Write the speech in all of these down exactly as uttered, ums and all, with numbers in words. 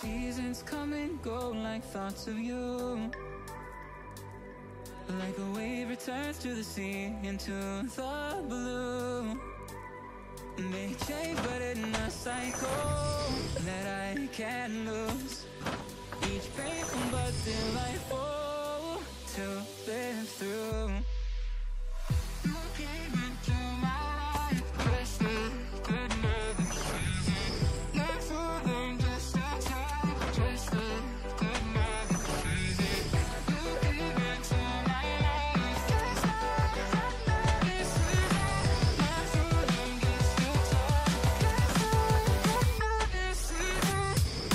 seasons come and go like thoughts of you. Like a wave returns to the sea, into the blue. They change but in a cycle that I can't lose. Each painful but delightful to live through. You came into my life, just a good loving season. Not for long, just a time, just a good loving season. You came into my life, just a good loving season. Not for long, just a time, just a good loving season.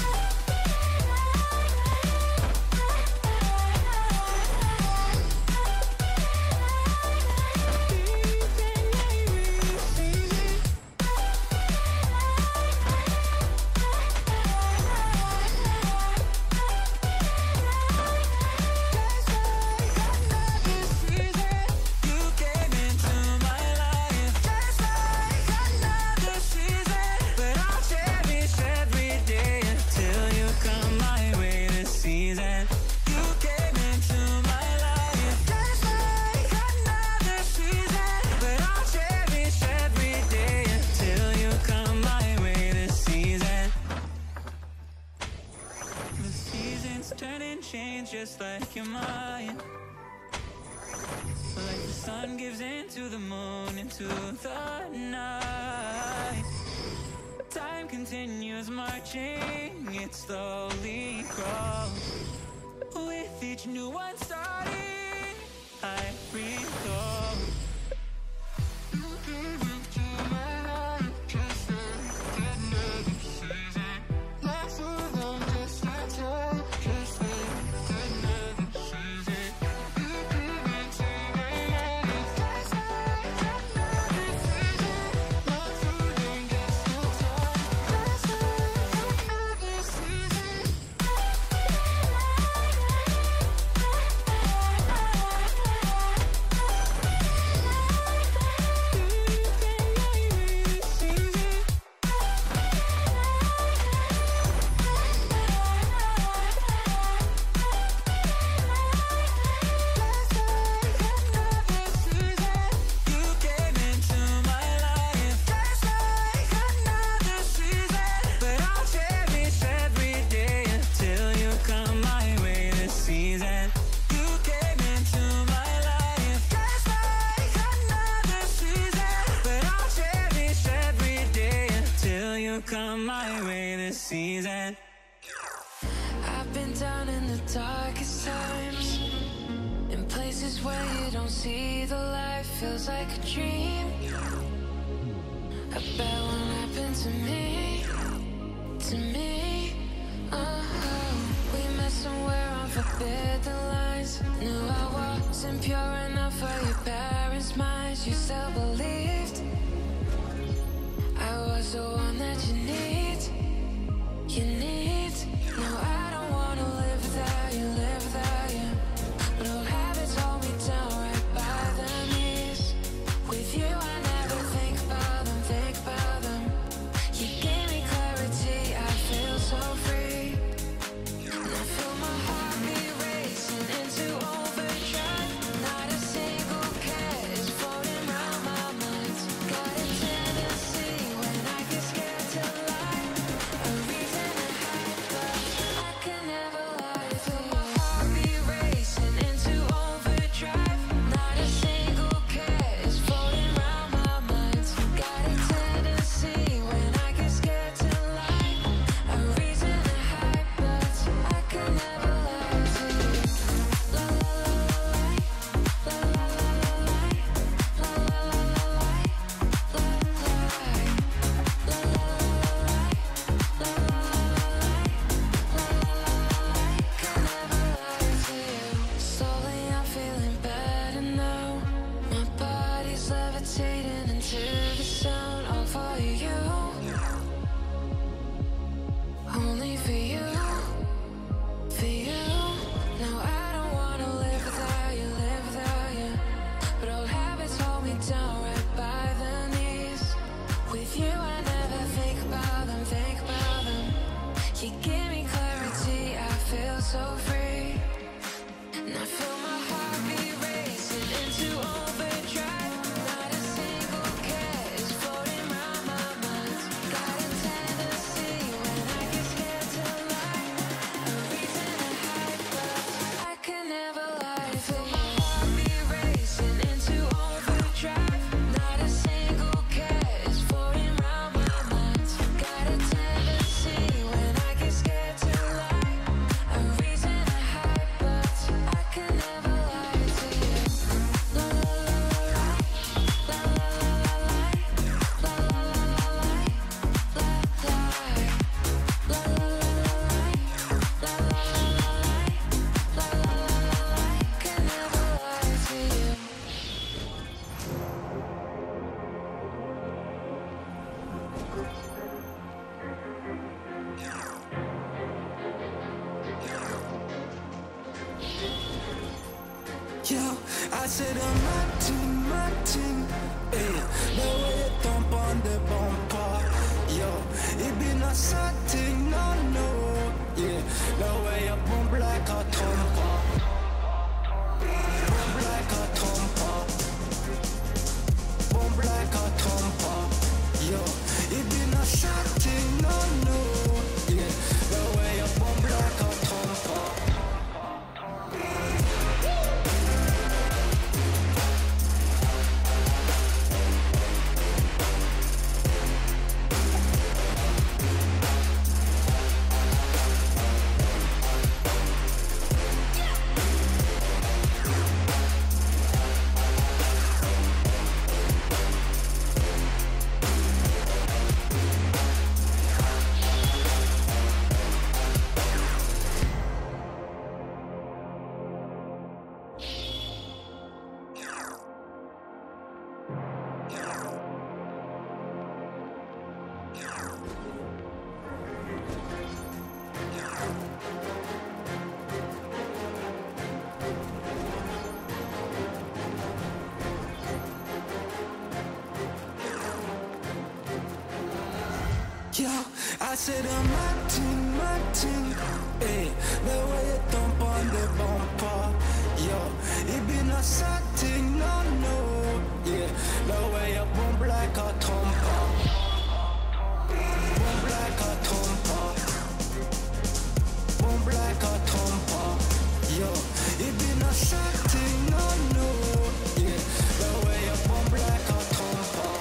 Turn and change just like you're mine. Like the sun gives into the moon, into the night. Time continues marching, it slowly crawls. With each new one starting, I recall. You came into my life, just a good loving season. Not for long, just a time. Come my way this season. I've been down in the darkest times, in places where you don't see the light. Feels like a dream. A bad one happened to me, to me. Uh-huh. We met somewhere on forbidden lines. Knew I wasn't pure enough for your parents' minds. You still believed I was the one that you need, you need. No, I don't wanna live without you, live without you. But old habits hold me down right by the knees. With you I never think about them, think about them. You gave me clarity, I feel so free. And I feel my heart be racing into overdrive. Not a single Yo, I said I'm Martin, Martin. Hey, the way you thump on the bumper. Yo, it be not something, no, no. Yeah, the way you bump like a thumper. Bump like a thumper. Bump like a thumper. Yo, it be not something, no, no. Yeah, the way you bump like a thumper. Yo, I said I'm Martin, Martin. Hey, the way you thump on the bumper. Yo, it be not something, no, no. Yeah, the way you bump like a thumper. Bump like a thumper. Bump like a thumper. Yo, it be not something, no, no. Yeah, the way you bump like a thumper.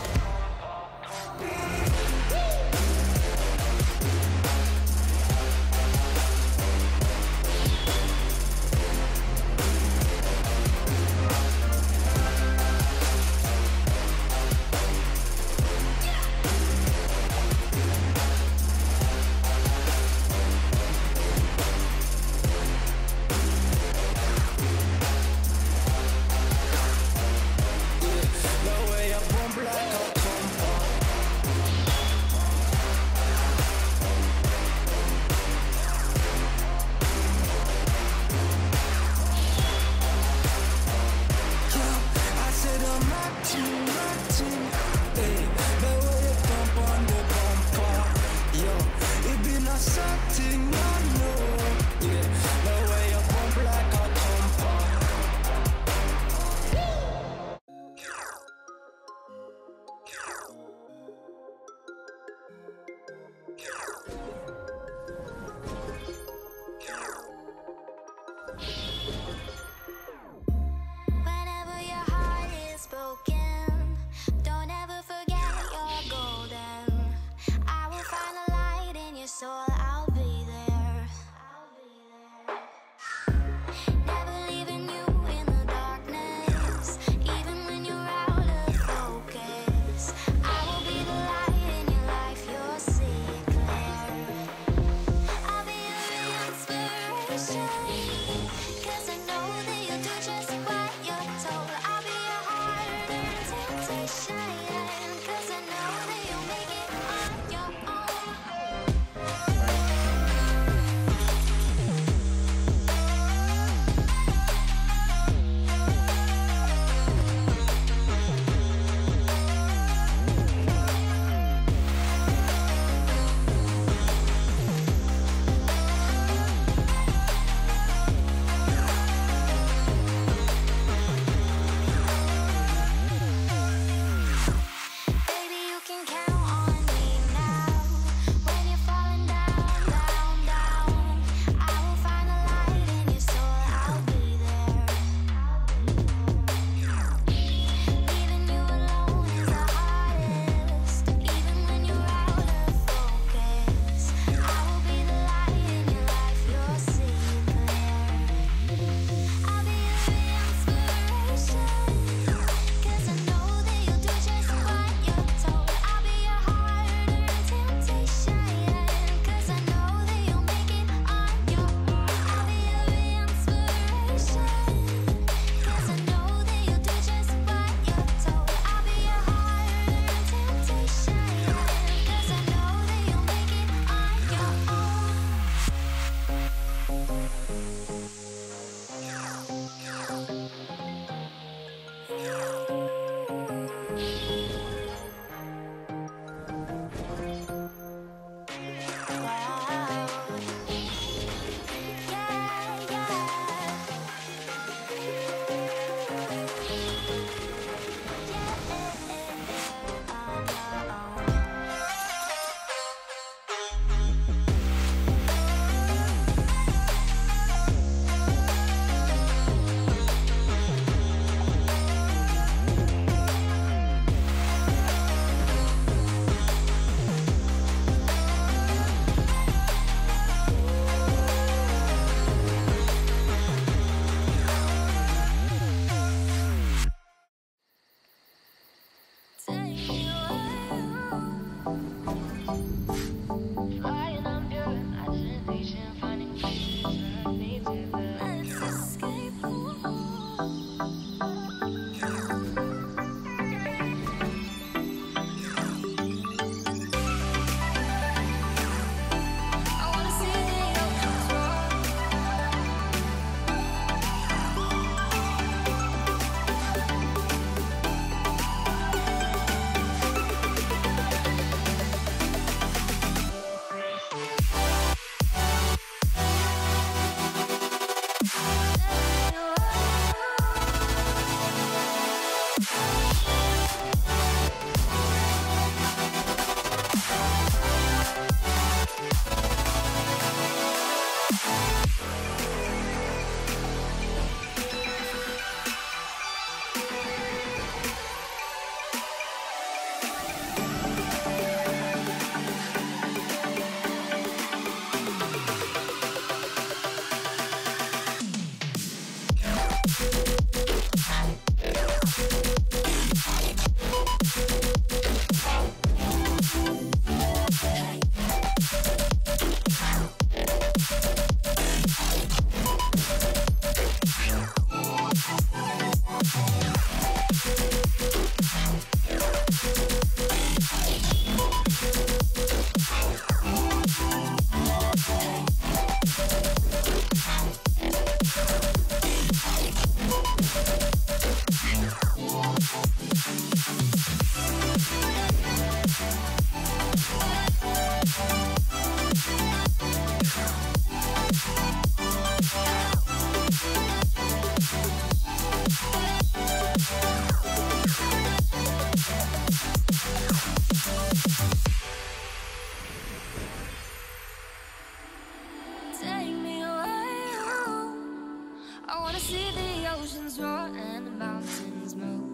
see the oceans roar and the mountains move.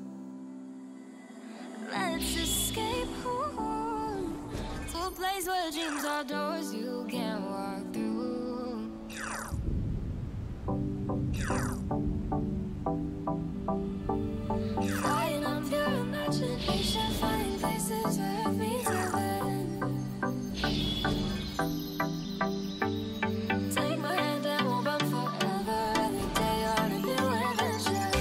Let's escape home to a place where dreams are doors you can't walk through. Flying on pure imagination, finding places where it means heaven. Take my hand and we'll run forever. Every day on a new adventure.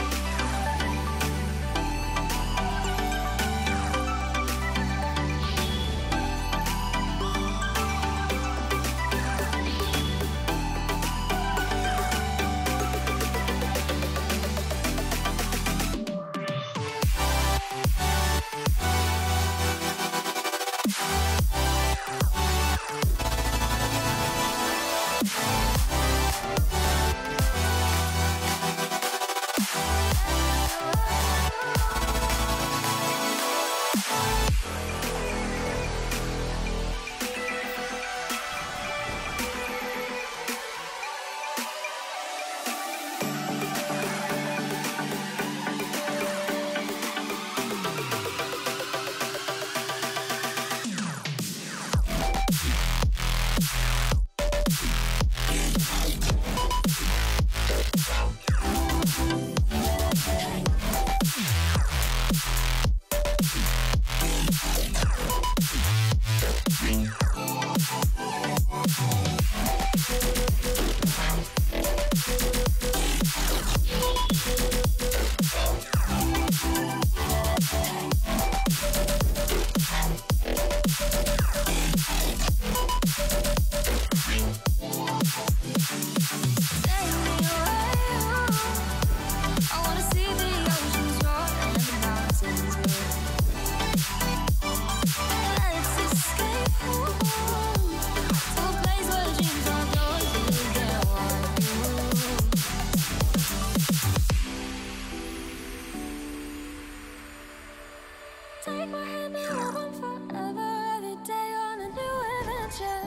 Take my hand and we'll run forever. Every day on a new adventure.